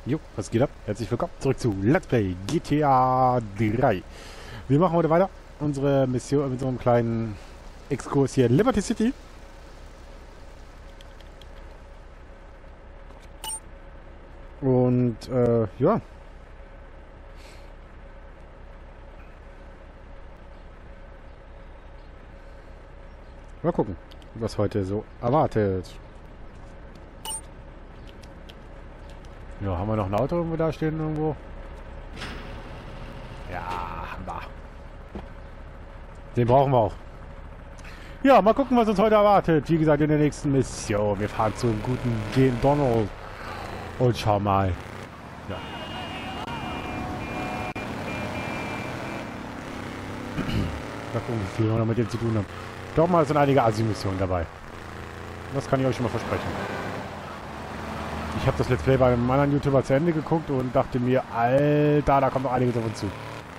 Jo, was geht ab? Herzlich willkommen zurück zu Let's Play GTA 3. Wir machen heute weiter unsere Mission mit so einem kleinen Exkurs hier in Liberty City. Und, ja. Mal gucken, was heute so erwartet. Ja, haben wir noch ein Auto irgendwo da stehen irgendwo? Ja, haben wir. Den brauchen wir auch. Ja, mal gucken, was uns heute erwartet. Wie gesagt, in der nächsten Mission. Wir fahren zum guten Gen Donald. Und schau mal. Ja. Mal gucken, wie viel wir noch mit dem zu tun haben. Ich glaube mal, es sind einige Assi-Missionen dabei. Das kann ich euch schon mal versprechen. Ich habe das Let's Play bei einem anderen YouTuber zu Ende geguckt und dachte mir, Alter, da kommt noch einiges auf uns zu.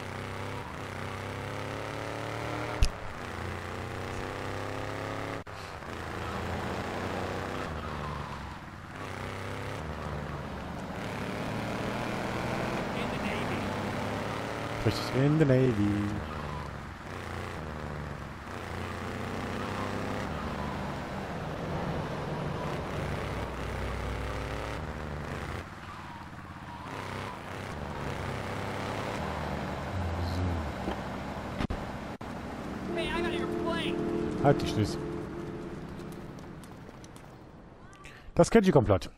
Richtig, in the Navy. Halt die Schlüssel. Das Kenji-Komplott.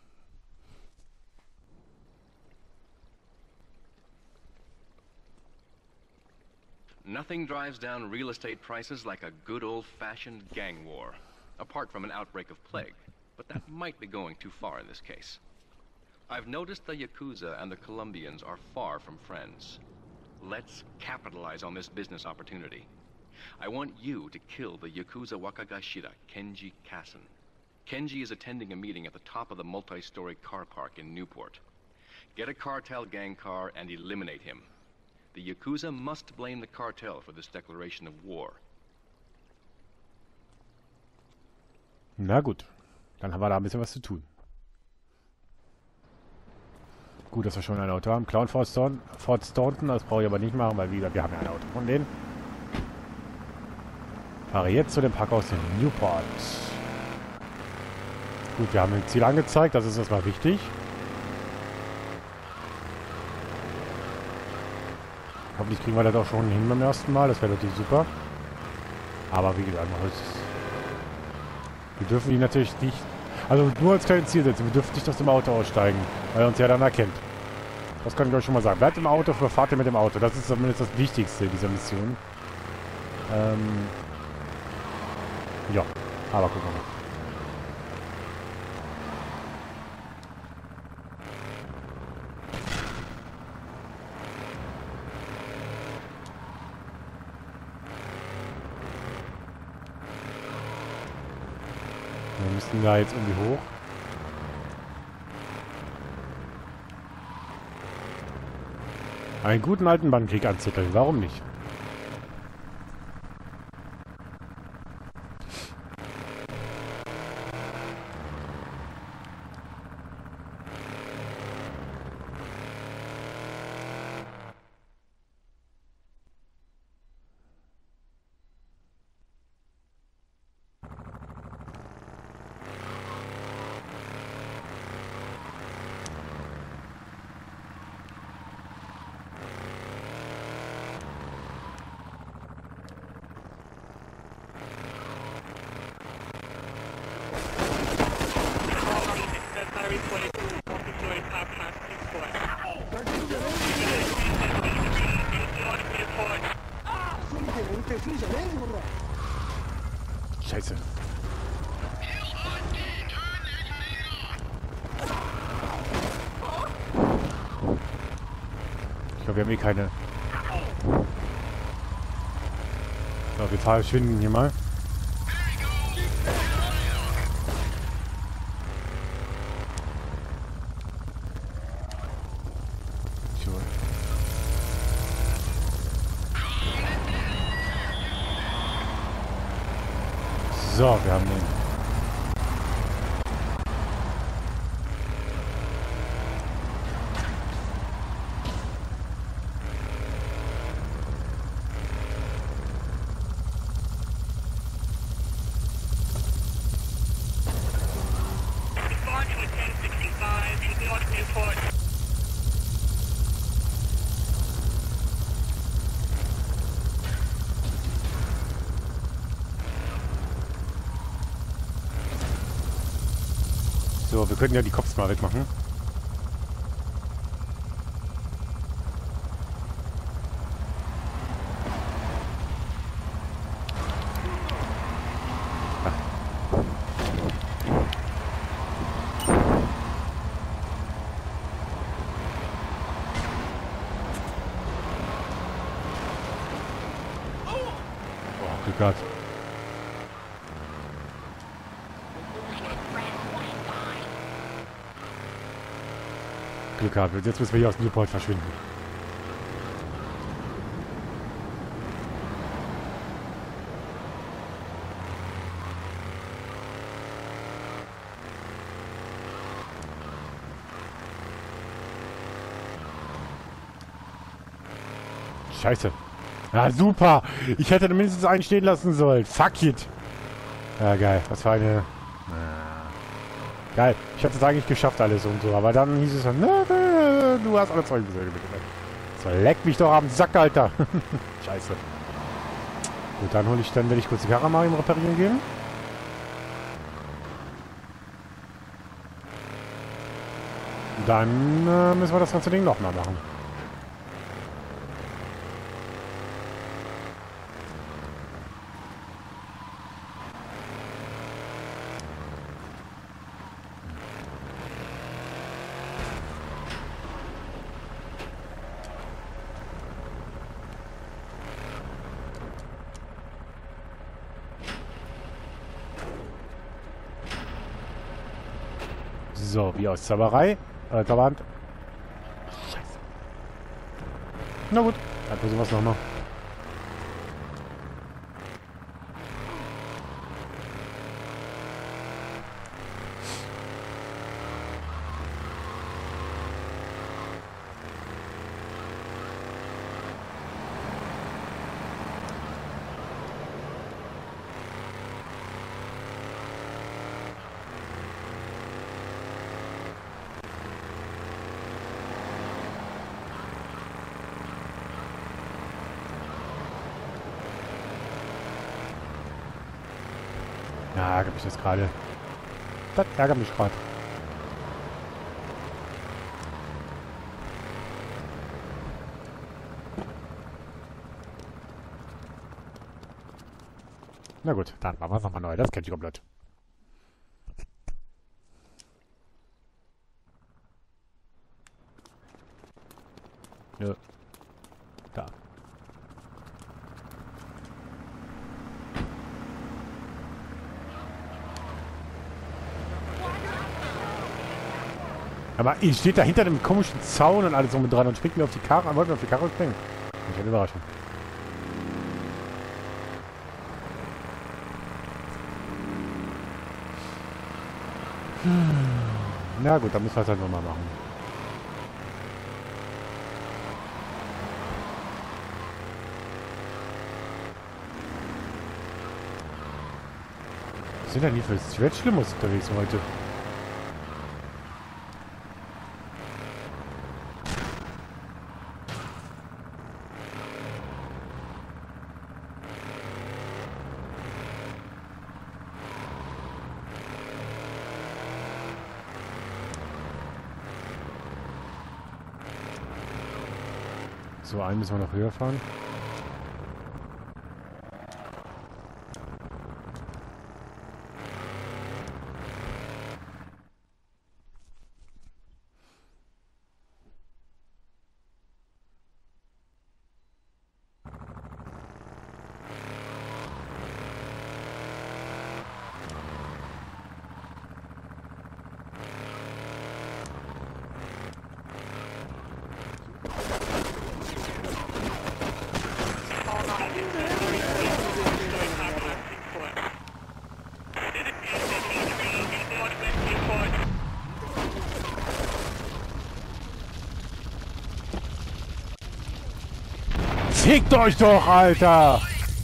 Nothing drives down real estate prices like a good old-fashioned gang war. Apart from an outbreak of plague. But that might be going too far in this case. I've noticed the Yakuza and the Colombians are far from friends. Let's capitalize on this business opportunity. I want you to kill the Yakuza Wakagashira, Kenji Kassen. Kenji is attending a meeting at the top of the multi-story car park in Newport. Get a cartel gang car and eliminate him. The Yakuza must blame the cartel for this declaration of war. Na gut, dann haben wir da ein bisschen was zu tun. Gut, dass wir schon ein Auto haben. Clown Ford Staunton, das brauche ich aber nicht machen, weil wie gesagt, wir haben ja ein Auto von denen. Fahre jetzt zu dem Parkhaus in Newport. Gut, wir haben ein Ziel angezeigt, das ist erstmal wichtig. Hoffentlich kriegen wir das auch schon hin beim ersten Mal, das wäre natürlich super. Aber wie gesagt, wir dürfen die natürlich nicht, also nur als kleines Ziel setzen, wir dürfen nicht aus dem Auto aussteigen, weil er uns ja dann erkennt. Das kann ich euch schon mal sagen. Bleibt im Auto, fahrt ihr mit dem Auto. Das ist zumindest das Wichtigste dieser Mission. Ja, aber gucken wir mal. Wir müssen da jetzt irgendwie hoch. Einen guten alten Bandenkrieg anzetteln, warum nicht? Scheiße. Ich glaube, wir haben eh keine. So, wir verschwinden hier mal. So, wir haben den. So, wir könnten ja die Cops mal wegmachen. Glück gehabt. Glück gehabt. Jetzt müssen wir hier aus Newport verschwinden. Scheiße. Ja, super. Ich hätte mindestens einen stehen lassen sollen. Fuck it. Ja, geil. Was für eine... Geil. Ich hatte es eigentlich geschafft alles und so. Aber dann hieß es dann... Du hast alle Zeugen gesehen. So, leck mich doch am Sack, Alter. Scheiße. Gut, dann werde ich kurz die Karre mal im Reparieren gehen. Dann müssen wir das ganze Ding nochmal machen. So, wie aus Zauberei. Zauberhand. Scheiße. Na gut, dann versuchen wir es nochmal. Ja, ärgert mich das gerade. Das ärgert mich gerade. Na gut, dann machen wir es nochmal neu. Das kennt ihr komplett. Nö. Da. Aber ihr steht da hinter dem komischen Zaun und alles so mit dran und springt mir auf die Karre, wollt mir auf die Karre springen. Ich eine Überraschung. Na gut, dann müssen wir es halt nochmal machen. Was sind denn hier für Stretch-Limos unterwegs heute? So, einen müssen wir noch höher fahren. Fickt euch doch, Alter!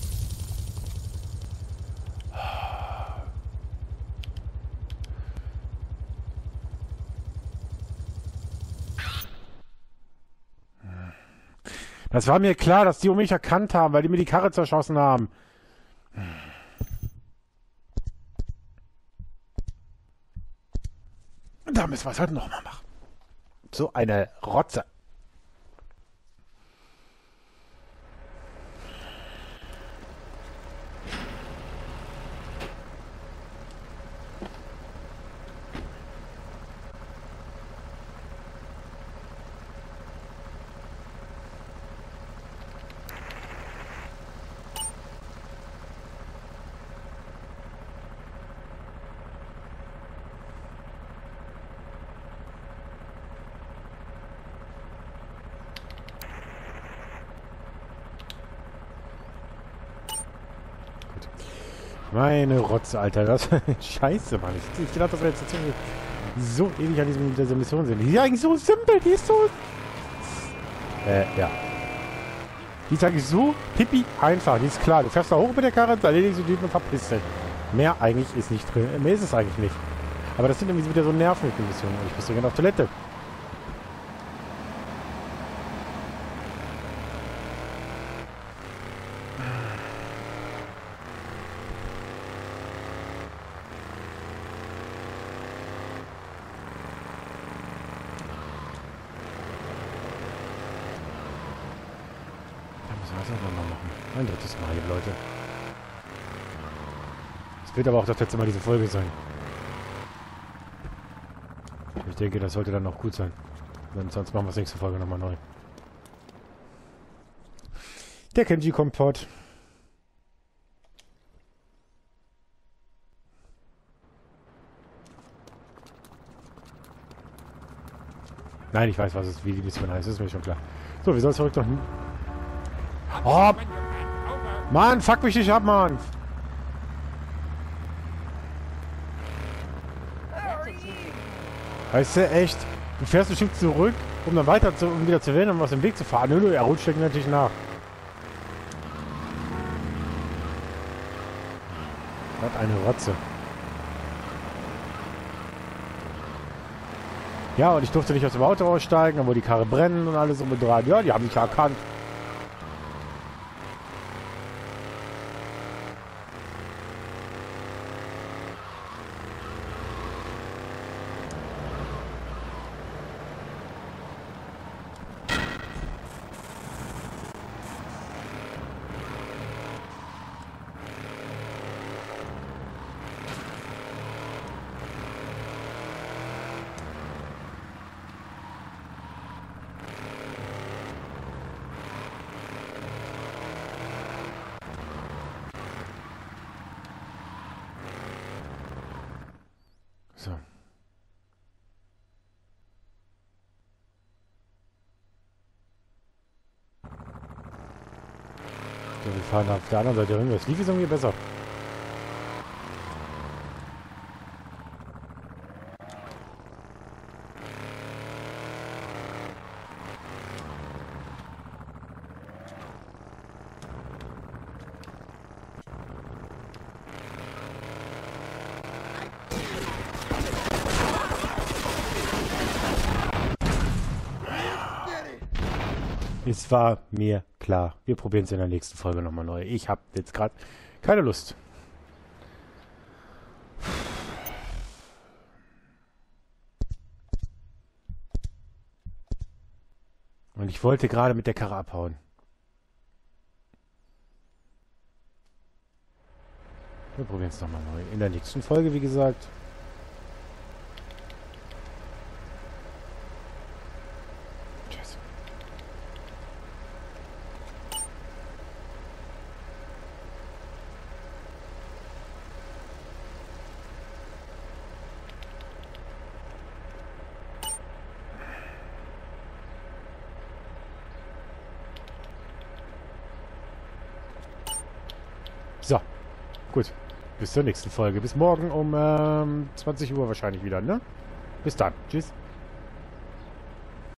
Das war mir klar, dass die mich erkannt haben, weil die mir die Karre zerschossen haben. Da müssen wir es halt nochmal machen. So eine Rotze. Meine Rotze, Alter. Das Scheiße, Mann. Ich dachte, das wäre jetzt so ewig an dieser Mission sind. Die ist eigentlich so simpel. Die ist so... ja. Die ist eigentlich so pipi einfach. Die ist klar. Du fährst da hoch mit der Karre, erledigst du die und verpisst dich. Mehr eigentlich ist nicht drin. Mehr ist es eigentlich nicht. Aber das sind irgendwie wieder so Nerven mit den Missionen. Und ich muss dringend auf Toilette. Ein drittes Mal, liebe Leute. Es wird aber auch das letzte Mal diese Folge sein. Ich denke, das sollte dann noch gut sein. Sonst machen wir das nächste Folge nochmal neu. Der Kenji kommt fort. Nein, ich weiß, was es, wie die Mission heißt. Das ist mir schon klar. So, wir sollen zurück doch... Oh! Mann, fuck mich nicht ab, Mann! Weißt du, echt? Du fährst bestimmt zurück, um dann um wieder zu wählen, um aus dem Weg zu fahren. Nö, er rutscht natürlich nach. Was eine Rotze. Ja, und ich durfte nicht aus dem Auto aussteigen, obwohl die Karre brennen und alles um und dran. Ja, die haben mich ja erkannt. So. So, wir fahren auf der anderen Seite hin. Das lief jetzt irgendwie besser. Es war mir klar. Wir probieren es in der nächsten Folge nochmal neu. Ich habe jetzt gerade keine Lust. Und ich wollte gerade mit der Karre abhauen. Wir probieren es nochmal neu. In der nächsten Folge, wie gesagt. So, gut. Bis zur nächsten Folge. Bis morgen um 20 Uhr wahrscheinlich wieder, ne? Bis dann. Tschüss.